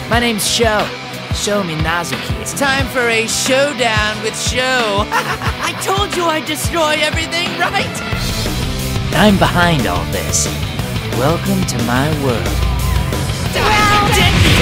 My name's Sho. Sho Minazuki. It's time for a showdown with Sho. I told you I'd destroy everything, right? I'm behind all this. Welcome to my world.